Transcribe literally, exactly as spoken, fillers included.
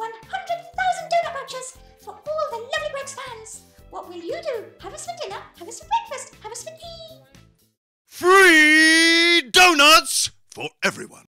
one hundred thousand donut vouchers for all the lovely Greg's fans. What will you do? Have us for dinner, have us for breakfast, have us for tea. Free donuts for everyone.